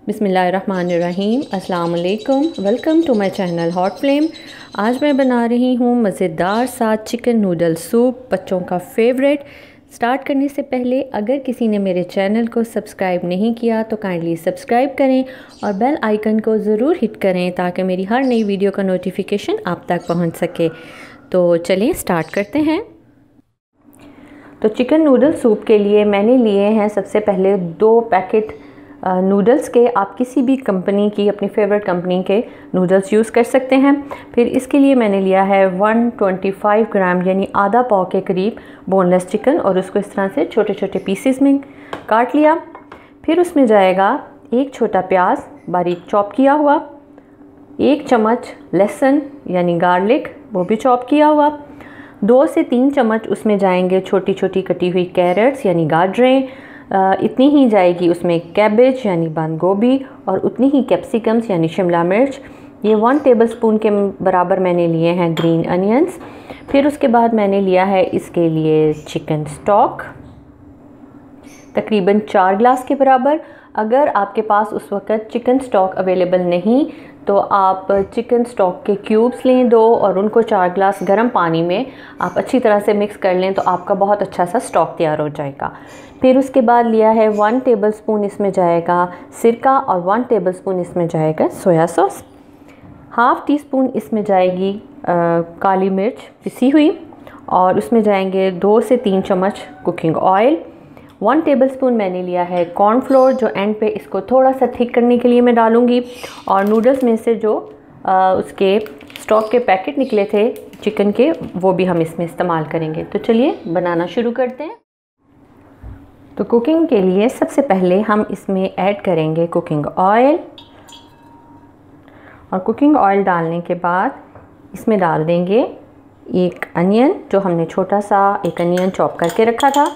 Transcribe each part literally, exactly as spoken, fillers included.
बिस्मिल्लाहिर्रहमानिर्रहीम। अस्सलाम वालेकुम। Welcome to my channel hot flame. आज मैं बना रही हूँ मज़ेदार सा चिकन नूडल सूप, बच्चों का फेवरेट। स्टार्ट करने से पहले अगर किसी ने मेरे चैनल को सब्सक्राइब नहीं किया तो काइंडली सब्सक्राइब करें और बेल आइकन को ज़रूर हिट करें ताकि मेरी हर नई वीडियो का नोटिफिकेशन आप तक पहुँच सके। तो चलिए स्टार्ट करते हैं। तो चिकन नूडल सूप के लिए मैंने लिए हैं सबसे पहले दो पैकेट नूडल्स के। आप किसी भी कंपनी की, अपनी फेवरेट कंपनी के नूडल्स यूज़ कर सकते हैं। फिर इसके लिए मैंने लिया है एक सौ पच्चीस ग्राम यानी आधा पाव के करीब बोनलेस चिकन और उसको इस तरह से छोटे छोटे पीसेस में काट लिया। फिर उसमें जाएगा एक छोटा प्याज बारीक चॉप किया हुआ, एक चम्मच लहसुन यानी गार्लिक वो भी चॉप किया हुआ, दो से तीन चम्मच उसमें जाएंगे छोटी छोटी कटी हुई कैरेट्स यानी गाजरें, इतनी ही जाएगी उसमें कैबेज यानी बंद गोभी और उतनी ही कैप्सिकम्स यानी शिमला मिर्च। ये वन टेबलस्पून के बराबर मैंने लिए हैं ग्रीन अनियंस। फिर उसके बाद मैंने लिया है इसके लिए चिकन स्टॉक तकरीबन चार ग्लास के बराबर। अगर आपके पास उस वक़्त चिकन स्टॉक अवेलेबल नहीं तो आप चिकन स्टॉक के क्यूब्स लें दो और उनको चार ग्लास गर्म पानी में आप अच्छी तरह से मिक्स कर लें तो आपका बहुत अच्छा सा स्टॉक तैयार हो जाएगा। फिर उसके बाद लिया है वन टेबलस्पून इसमें जाएगा सिरका और वन टेबलस्पून इसमें जाएगा soya sauce. Half teaspoon इसमें जाएगी आ, काली मिर्च पिसी हुई और उसमें जाएंगे दो से तीन चम्मच कुकिंग ऑयल। वन टेबलस्पून मैंने लिया है कॉर्नफ्लोर जो एंड पे इसको थोड़ा सा थिक करने के लिए मैं डालूँगी। और नूडल्स में से जो आ, उसके स्टॉक के पैकेट निकले थे चिकन के वो भी हम इसमें इस्तेमाल करेंगे। तो चलिए बनाना शुरू करते हैं। तो कुकिंग के लिए सबसे पहले हम इसमें ऐड करेंगे कुकिंग ऑयल और कुकिंग ऑयल डालने के बाद इसमें डाल देंगे एक अनियन जो हमने छोटा सा एक अनियन चॉप करके रखा था।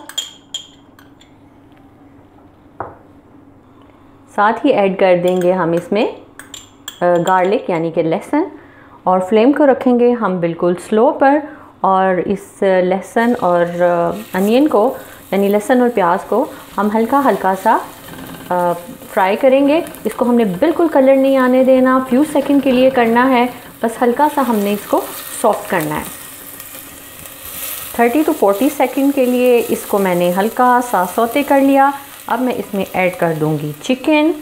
साथ ही ऐड कर देंगे हम इसमें गार्लिक यानी कि लहसुन और फ्लेम को रखेंगे हम बिल्कुल स्लो पर। और इस लहसुन और अनियन को यानी लहसुन और प्याज को हम हल्का हल्का सा फ्राई करेंगे। इसको हमने बिल्कुल कलर नहीं आने देना, फ्यू सेकंड के लिए करना है, बस हल्का सा हमने इसको सॉफ्ट करना है। थर्टी टू फोर्टी सेकंड के लिए इसको मैंने हल्का सा सौते कर लिया। अब मैं इसमें ऐड कर दूंगी चिकन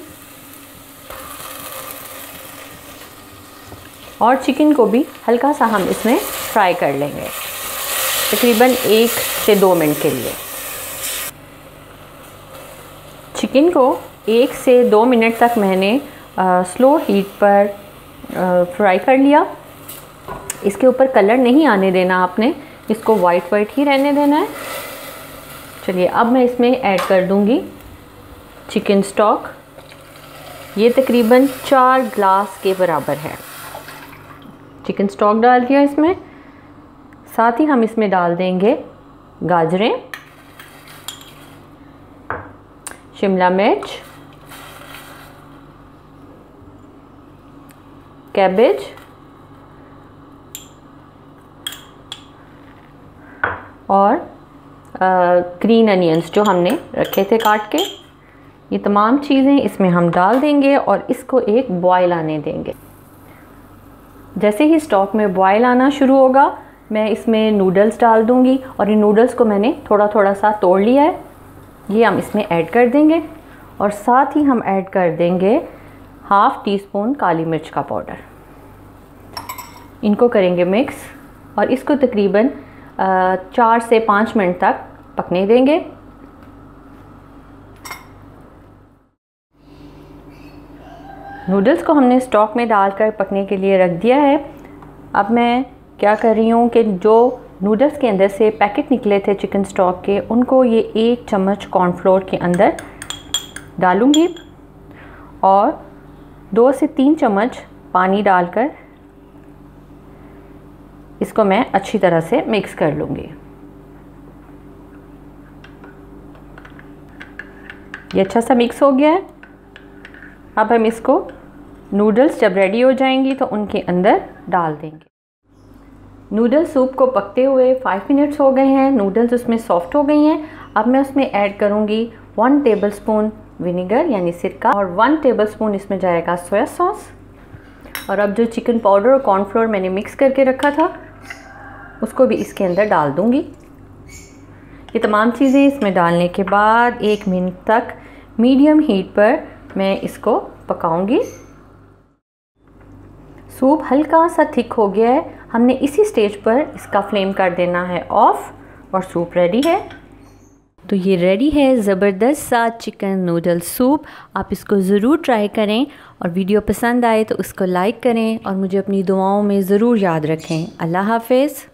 और चिकन को भी हल्का सा हम इसमें फ्राई कर लेंगे तकरीबन एक से दो मिनट के लिए। चिकन को एक से दो मिनट तक मैंने आ, स्लो हीट पर आ, फ्राई कर लिया। इसके ऊपर कलर नहीं आने देना आपने, इसको वाइट वाइट ही रहने देना है। चलिए अब मैं इसमें ऐड कर दूंगी चिकन स्टॉक। ये तकरीबन चार ग्लास के बराबर है। चिकन स्टॉक डाल दिया इसमें। साथ ही हम इसमें डाल देंगे गाजरें, शिमला मिर्च, कैबेज और ग्रीन अनियंस जो हमने रखे थे काट के। ये तमाम चीज़ें इसमें हम डाल देंगे और इसको एक बॉयल आने देंगे। जैसे ही स्टॉक में बॉयल आना शुरू होगा मैं इसमें नूडल्स डाल दूंगी और ये नूडल्स को मैंने थोड़ा थोड़ा सा तोड़ लिया है, ये हम इसमें ऐड कर देंगे। और साथ ही हम ऐड कर देंगे हाफ़ टी स्पून काली मिर्च का पाउडर। इनको करेंगे मिक्स और इसको तकरीबन चार से पाँच मिनट तक पकने देंगे। नूडल्स को हमने स्टॉक में डालकर पकने के लिए रख दिया है। अब मैं क्या कर रही हूँ कि जो नूडल्स के अंदर से पैकेट निकले थे चिकन स्टॉक के उनको ये एक चम्मच कॉर्नफ्लोर के अंदर डालूँगी और दो से तीन चम्मच पानी डालकर इसको मैं अच्छी तरह से मिक्स कर लूँगी। ये अच्छा सा मिक्स हो गया है। अब हम इसको नूडल्स जब रेडी हो जाएंगी तो उनके अंदर डाल देंगे। नूडल सूप को पकते हुए फाइव मिनट्स हो गए हैं, नूडल्स उसमें सॉफ्ट हो गई हैं। अब मैं उसमें ऐड करूँगी वन टेबलस्पून विनेगर यानी सिरका और वन टेबलस्पून इसमें जाएगा सोया सॉस। और अब जो चिकन पाउडर और कॉर्नफ्लोर मैंने मिक्स करके रखा था उसको भी इसके अंदर डाल दूंगी। ये तमाम चीज़ें इसमें डालने के बाद एक मिनट तक मीडियम हीट पर मैं इसको पकाऊंगी। सूप हल्का सा थिक हो गया है, हमने इसी स्टेज पर इसका फ्लेम कर देना है ऑफ और सूप रेडी है। तो ये रेडी है ज़बरदस्त सा चिकन नूडल सूप। आप इसको ज़रूर ट्राई करें और वीडियो पसंद आए तो उसको लाइक करें और मुझे अपनी दुआओं में ज़रूर याद रखें। अल्लाह हाफ़िज़।